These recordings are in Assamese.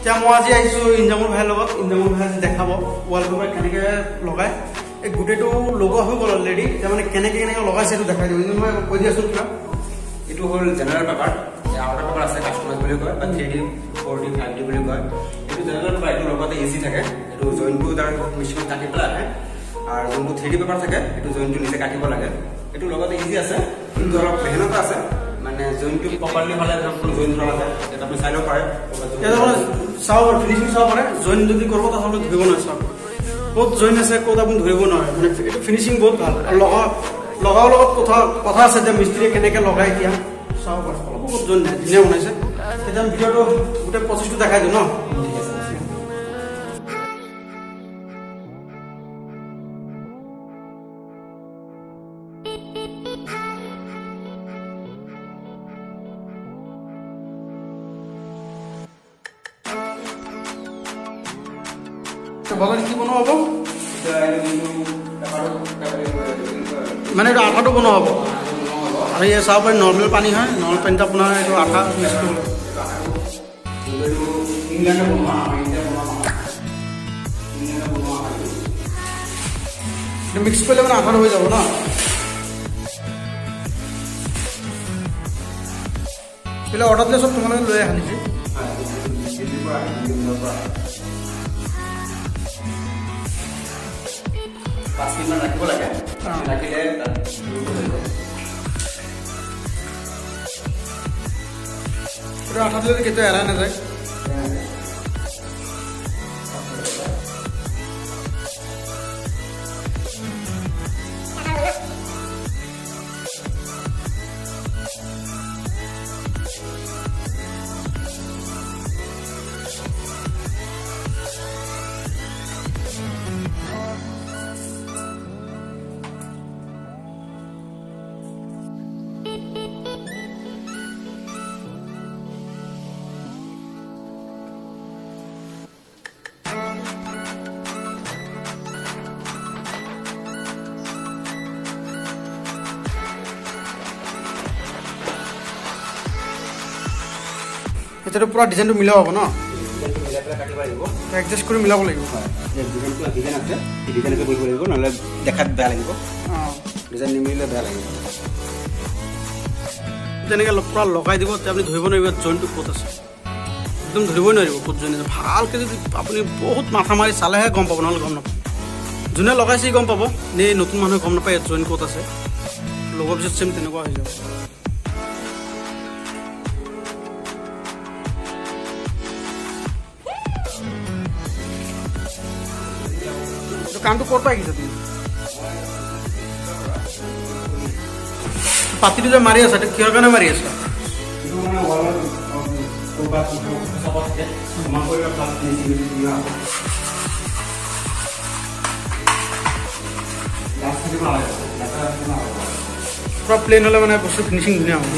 এতিয়া মই আজি আহিছোঁ ইঞ্জামুল ভাইৰ লগত। ইঞ্জামুল ভাই দেখাব ৱালপেপাৰ কেনেকৈ লগায়। এই গোটেইটো লগোৱা হৈ গ'ল অলৰেডি। এতিয়া মানে কেনেকৈ লগাইছে এইটো দেখাই দিওঁ। ইঞ্জামুল ভাই কৈ দিয়াচোন কিবা। এইটো হ'ল জেনেৰেল পেপাৰ, আউটাৰ পেপাৰ আছে কাষ্টমাইজ বুলি কয় বা 3D 4D 5D বুলি কয়। এইটো জেনেৰেল পেপাৰ, এইটো লগতে ইজি থাকে। এইটো জইনটো তাৰ মেচিনত কাটি পেলাই আহে। আৰু যোনটো 3D পেপাৰ থাকে এইটো জইনটো নিজে কাটিব লাগে। এইটো লগতে ইজি আছে, কিন্তু অলপ মেহনত আছে। মানে জইনটো প্ৰপাৰলি হ'লে কোনো জইন ধৰা যায়, এটা আপুনি চাই ল'ব পাৰে। চাব পাৰে, ফিনিচিং চাব পাৰে। জইন যদি কৰিব তাহলে ধৰিব নোৱাৰে। চাব ক'ত জইন আছে, ক'ত আপুনি ধৰিব নোৱাৰে। মানে এইটো ফিনিচিং বহুত ভাল। আৰু লগাৰ লগত কথা আছে যে মিস্ত্ৰীয়ে কেনেকৈ লগাই এতিয়া চাব পাৰে। অলপ বহুত জইন নাই, ধুনীয়া বনাইছে। তেতিয়া ভিডিঅ'টো গোটেই প্ৰচেছটো দেখাই দিওঁ ন। কি বনোৱা হ'ব মানে এইটো আঠাটো বনোৱা হ'ব। আৰু এই চাব পাৰি নৰ্মেল পানী হয়। নৰ্মেল পানীত আপোনাৰ এইটো আঠা মিক্স কৰিব লাগিব। মিক্স কৰিলে মানে আঠাটো হৈ যাব ন। এইবিলাক অৰ্ডাৰ দিলে চব তোমালোকে লৈ আহা নেকি? 5 মিনিটমান ৰাখিব লাগে। ৰাখিলে আঠা দিলে কেতিয়া এৰাই নাযায়। এতিয়াতো পুৰা ডিজাইনটো মিলাব হ'ব ন। এডজাষ্ট কৰি মিলাব লাগিব। ডিজাইন আছে, ডিজাইনকে কৰিব লাগিব, নহ'লে দেখাত বেয়া লাগিব। ডিজাইন নিমিলিলে বেয়া লাগিব। তেনেকৈ পুৰা লগাই দিব, তেতিয়া আপুনি ধৰিব নোৱাৰিব জইনটো ক'ত আছে। একদম ধৰিবই নোৱাৰিব ক'ত জইন আছে। ভালকৈ যদি আপুনি বহুত মাথা মাৰি চালেহে গম পাব, নহ'লে গম নাপাব। যোনে লগাইছে গম পাব, নে নতুন মানুহে গম নাপায় ইয়াত জইন ক'ত আছে। লগোৱাৰ পিছত চেম তেনেকুৱা হৈ যাব। কামটো ক'ৰ পৰা আহিছে তুমি? পাতিটো যে মাৰি আছা, কিহৰ কাৰণে মাৰি আছা? পুৰা প্লেন হ'লে মানে বস্তু ফিনিচিং ধুনীয়া হ'ব।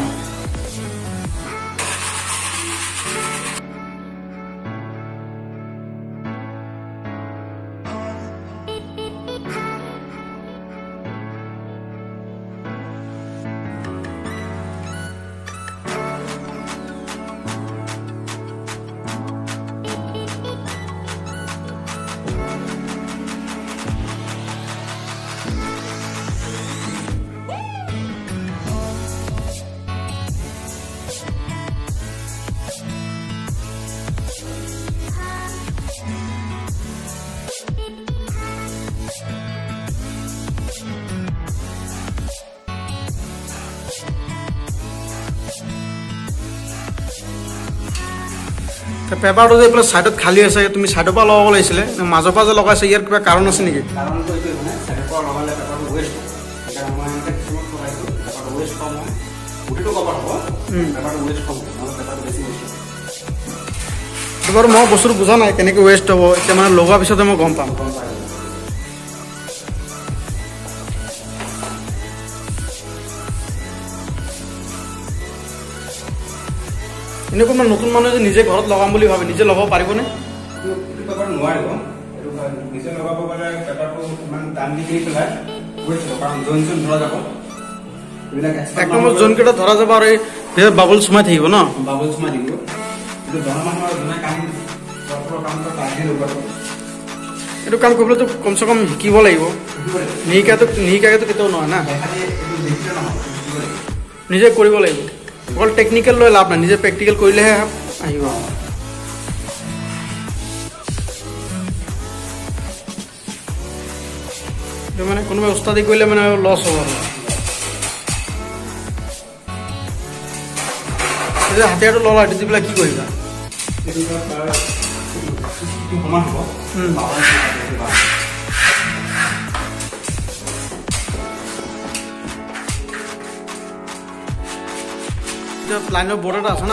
পেপাৰটো যে এইফালে ছাইডত খালী আছে, তুমি ছাইডৰ পৰা লগাব লাগিছিলে, মাজৰ পৰা যে লগাইছে, ইয়াৰ কিবা কাৰণ আছে নেকি? কাৰণটো এইটোৱে মানে ছাইডৰ পৰা লগালে পেপাৰটো ৱেষ্ট হয়। সেইকাৰণে মই এনেকৈ কিছুমান লগাইছোঁ, পেপাৰটো ৱেষ্ট কম হয়। গোটেইটো কভাৰ হ'ব, পেপাৰটো ৱেষ্ট কম হয়, নহ'লে পেপাৰটো বেছি ৱেষ্ট হয়। বাৰু মই বস্তুটো বুজা নাই কেনেকৈ ৱেষ্ট হ'ব। এতিয়া মানে লগোৱাৰ পিছতে মই গম পাম। এনেকুৱা মানে নতুন মানুহে যে নিজে ঘৰত লগাম বুলি ভাবে, নিজে লগাব পাৰিবনে? এইটো পেপাৰ নোৱাৰিব। এইটো নিজে লগাব গ'লে পেপাৰটো ইমান দাম দি কিনি পেলাই ৱেষ্ট হ'ব, কাৰণ জইন চইন ধৰা যাব। এইবিলাক একদম জইনকেইটা ধৰা যাব আৰু এই বাবুল সোমাই থাকিব ন? বাবুল সোমাই থাকিব। এইটো কাম কৰিবলৈতো কমচে কম শিকিব লাগিব নিশিকাকেতো কেতিয়াও নহয় না নিজে কৰিব লাগিব অকল টেকনিকেল লৈ লাভ নাই নিজে প্ৰেক্টিকেল কৰিলেহে আহিব মানে কোনোবাই উস্তাদি কৰিলে মানে লছ হ'ব আৰু হাতিয়াৰটো ল'লা দি পেলাই কি কৰিবা লাইনৰ বৰ্ড এটা আছে না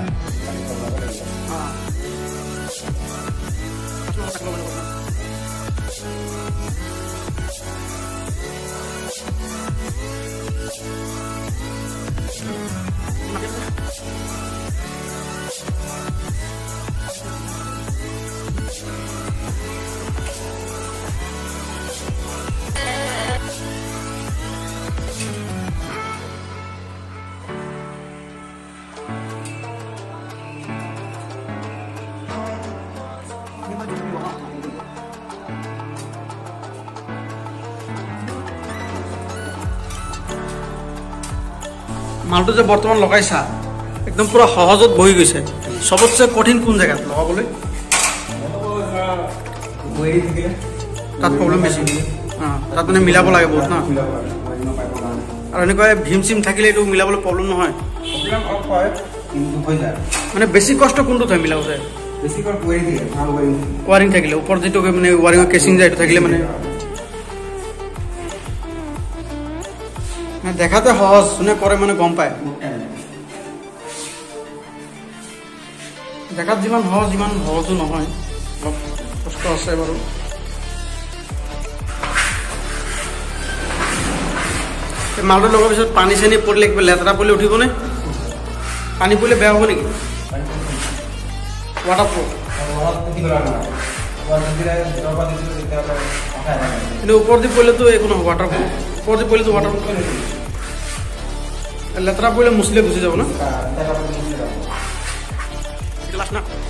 মালটো যে বৰ্তমান লগাইছা একদম পুৰা সহজত বহি গৈছে সবতছে কঠিন কোন জেগাত লগাবলৈ তাত প্ৰব্লেম বেছি তাত মানে মিলাব লাগে বহুত না আৰু এনেকুৱা ভীম চিম থাকিলে এইটো মিলাবলৈ প্ৰব্লেম নহয় মানে বেছি কষ্ট কোনটোত হয় মিলাওঁতে ৱাৰিং থাকিলে ওপৰত যিটো মানে ৱাৰিঙৰ কেচিং যায় এইটো থাকিলে মানে দেখাতে সহজ যোনে কৰে মানে গম পায় দেখাত যিমান সহজো নহয় অলপ কষ্ট আছে বাৰু মালটো লগাৰ পিছত পানী চানী পৰিলে কিবা লেতেৰা পৰিলে উঠিবনে পানী পৰিলে বেয়া হ'ব নেকি ৱাটাৰপ্ৰুফ কিন্তু ওপৰত দি পৰিলেতো একো নহয় ৱাটাৰপ্ৰুফ ওপৰত দি পৰিলেতো ৱাটাৰপ্ৰুফ লেতেৰা পৰিলে মুছলিয়ে গুচি যাব না